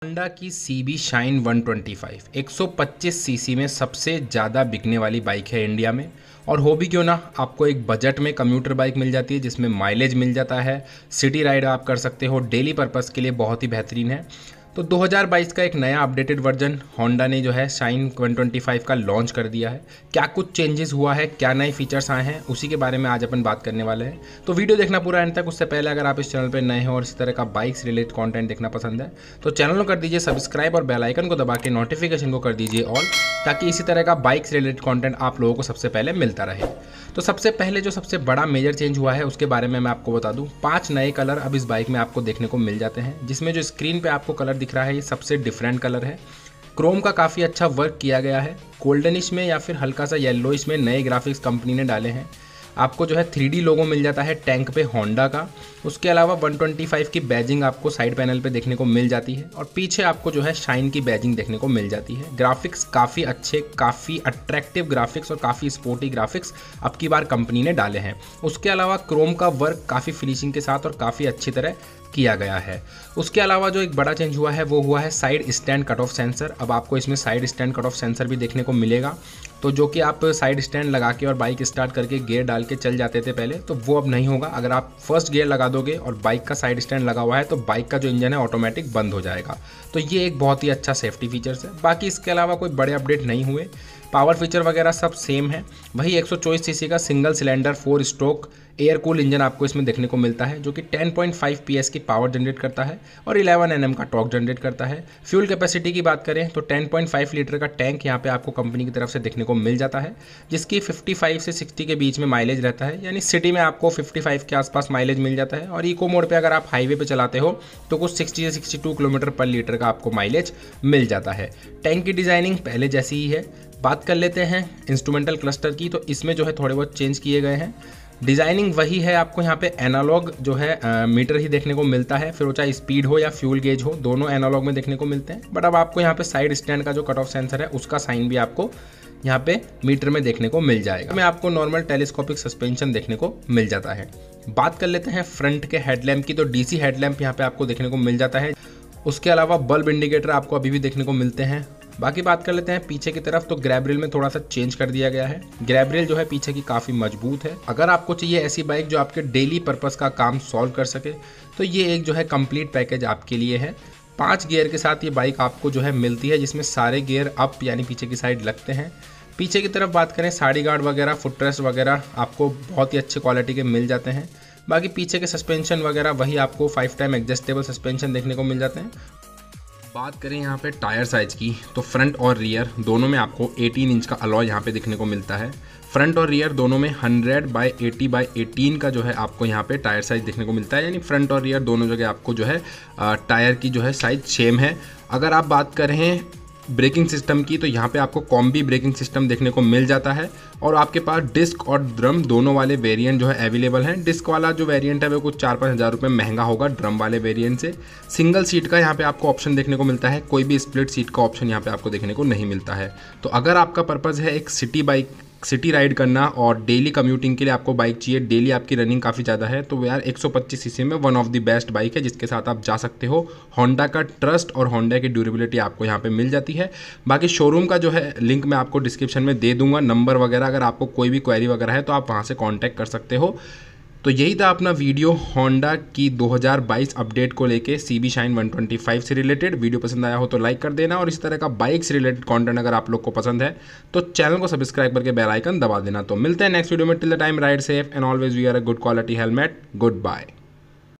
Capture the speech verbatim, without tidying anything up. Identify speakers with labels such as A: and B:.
A: Honda की C B Shine one twenty five एक सौ पच्चीस सीसी में सबसे ज़्यादा बिकने वाली बाइक है इंडिया में। और हो भी क्यों ना, आपको एक बजट में कम्यूटर बाइक मिल जाती है जिसमें माइलेज मिल जाता है, सिटी राइड आप कर सकते हो, डेली पर्पस के लिए बहुत ही बेहतरीन है। तो दो हज़ार बाईस का एक नया अपडेटेड वर्जन होंडा ने जो है शाइन वन ट्वेंटी फाइव का लॉन्च कर दिया है। क्या कुछ चेंजेस हुआ है, क्या नए फीचर्स आए हैं, उसी के बारे में आज अपन बात करने वाले हैं। तो वीडियो देखना पूरा एंड तक। उससे पहले अगर आप इस चैनल पर नए हो और इस तरह का बाइक्स रिलेटेड कंटेंट देखना पसंद है तो चैनल को कर दीजिए सब्सक्राइब और बेल आइकन को दबा के नोटिफिकेशन को कर दीजिए ऑल, ताकि इसी तरह का बाइक्स रिलेटेड कंटेंट आप लोगों को सबसे पहले मिलता रहे। तो सबसे पहले जो सबसे बड़ा मेजर चेंज हुआ है उसके बारे में मैं आपको बता दूं। पांच नए कलर अब इस बाइक में आपको देखने को मिल जाते हैं, जिसमें जो स्क्रीन पे आपको कलर दिख रहा है ये सबसे डिफरेंट कलर है। क्रोम का काफ़ी अच्छा वर्क किया गया है। गोल्डनिश में या फिर हल्का सा येलोइश में नए ग्राफिक्स कंपनी ने डाले हैं। आपको जो है थ्री डी लोगो मिल जाता है टैंक पे होंडा का। उसके अलावा वन ट्वेंटी फाइव की बैजिंग आपको साइड पैनल पे देखने को मिल जाती है और पीछे आपको जो है शाइन की बैजिंग देखने को मिल जाती है। ग्राफिक्स काफ़ी अच्छे, काफ़ी अट्रैक्टिव ग्राफिक्स और काफ़ी स्पोर्टी ग्राफिक्स अब की बार कंपनी ने डाले हैं। उसके अलावा क्रोम का वर्क काफ़ी फिनिशिंग के साथ और काफ़ी अच्छी तरह किया गया है। उसके अलावा जो एक बड़ा चेंज हुआ है वो हुआ है side stand cut off sensor. अब आपको इसमें side stand cut off sensor भी देखने को मिलेगा। तो जो कि आप साइड स्टैंड लगा के और बाइक स्टार्ट करके गियर डाल के चल जाते थे पहले, तो वो अब नहीं होगा। अगर आप फर्स्ट गियर लगा दोगे और बाइक का साइड स्टैंड लगा हुआ है तो बाइक का जो इंजन है ऑटोमेटिक बंद हो जाएगा। तो ये एक बहुत ही अच्छा सेफ्टी फीचर्स है। बाकी इसके अलावा कोई बड़े अपडेट नहीं हुए। पावर फीचर वगैरह सब सेम है। वही एक सौ चौबीस सीसी का single cylinder four stroke air cool engine आपको इसमें देखने को मिलता है, जो कि टेन पॉइंट फाइव पीएस की पावर जनरेट करता है और इलेवन एनएम का टॉर्क जनरेट करता है। फ्यूल कैपेसिटी की बात करें तो टेन पॉइंट फाइव लीटर का टैंक यहाँ पे आपको कंपनी की तरफ से देखने को मिल जाता है, जिसकी पचपन से साठ के बीच में माइलेज रहता है। यानी सिटी में आपको पचपन के आसपास माइलेज मिल जाता है और इको मोड पर अगर आप हाईवे पर चलाते हो तो कुछ साठ से बासठ किलोमीटर पर लीटर का आपको माइलेज मिल जाता है। टैंक की डिज़ाइनिंग पहले जैसी ही है। बात कर लेते हैं इंस्ट्रूमेंटल क्लस्टर की, तो इसमें जो है थोड़े बहुत चेंज किए गए हैं। डिज़ाइनिंग वही है। आपको यहाँ पे एनालॉग जो है आ, मीटर ही देखने को मिलता है, फिर वो चाहे स्पीड हो या फ्यूल गेज हो, दोनों एनालॉग में देखने को मिलते हैं। बट अब आपको यहाँ पे साइड स्टैंड का जो कट ऑफ सेंसर है उसका साइन भी आपको यहाँ पे मीटर में देखने को मिल जाएगा। में आपको नॉर्मल टेलीस्कोपिक सस्पेंशन देखने को मिल जाता है। बात कर लेते हैं फ्रंट के हेडलैम्प की, तो डीसी हेडलैम्प यहाँ पे आपको देखने को मिल जाता है। उसके अलावा बल्ब इंडिकेटर आपको अभी भी देखने को मिलते हैं। बाकी बात कर लेते हैं पीछे की तरफ, तो ग्रैब रेल में थोड़ा सा चेंज कर दिया गया है। ग्रैब रेल जो है पीछे की काफ़ी मजबूत है। अगर आपको चाहिए ऐसी बाइक जो आपके डेली पर्पस का काम सॉल्व कर सके तो ये एक जो है कंप्लीट पैकेज आपके लिए है। पाँच गियर के साथ ये बाइक आपको जो है मिलती है, जिसमें सारे गियर अप यानी पीछे की साइड लगते हैं। पीछे की तरफ बात करें, साड़ी गार्ड वगैरह, फुट रेस्ट वगैरह आपको बहुत ही अच्छे क्वालिटी के मिल जाते हैं। बाकी पीछे के सस्पेंशन वगैरह वही आपको फाइव टाइम एडजस्टेबल सस्पेंशन देखने को मिल जाते हैं। बात करें यहाँ पे टायर साइज की, तो फ्रंट और रियर दोनों में आपको अठारह इंच का अलॉय यहाँ पे देखने को मिलता है। फ्रंट और रियर दोनों में hundred by eighty by eighteen का जो है आपको यहाँ पे टायर साइज देखने को मिलता है। यानी फ्रंट और रियर दोनों जगह आपको जो है टायर की जो है साइज सेम है। अगर आप बात करें ब्रेकिंग सिस्टम की, तो यहाँ पे आपको कॉम्बी ब्रेकिंग सिस्टम देखने को मिल जाता है और आपके पास डिस्क और ड्रम दोनों वाले वेरिएंट जो है अवेलेबल हैं। डिस्क वाला जो वेरिएंट है वो कुछ चार पाँच हज़ार रुपये महंगा होगा ड्रम वाले वेरिएंट से। सिंगल सीट का यहाँ पे आपको ऑप्शन देखने को मिलता है, कोई भी स्प्लिट सीट का ऑप्शन यहाँ पे आपको देखने को नहीं मिलता है। तो अगर आपका पर्पज़ है एक सिटी बाइक सिटी राइड करना और डेली कम्यूटिंग के लिए आपको बाइक चाहिए, डेली आपकी रनिंग काफ़ी ज़्यादा है, तो यार एक सौ पच्चीस सीसी में one of the best bike है जिसके साथ आप जा सकते हो। होंडा का ट्रस्ट और होंडा की ड्यूरेबिलिटी आपको यहाँ पे मिल जाती है। बाकी शोरूम का जो है लिंक मैं आपको डिस्क्रिप्शन में दे दूंगा, नंबर वगैरह, अगर आपको कोई भी क्वेरी वगैरह है तो आप वहाँ से कॉन्टैक्ट कर सकते हो। तो यही था अपना वीडियो होंडा की दो हज़ार बाईस अपडेट को लेके C B Shine one twenty five से रिलेटेड। वीडियो पसंद आया हो तो लाइक कर देना और इसी तरह का बाइक से रिलेटेड कंटेंट अगर आप लोग को पसंद है तो चैनल को सब्सक्राइब करके बेल आइकन दबा देना। तो मिलते हैं नेक्स्ट वीडियो में। Till the time ride safe and always we are a good quality helmet. Good bye.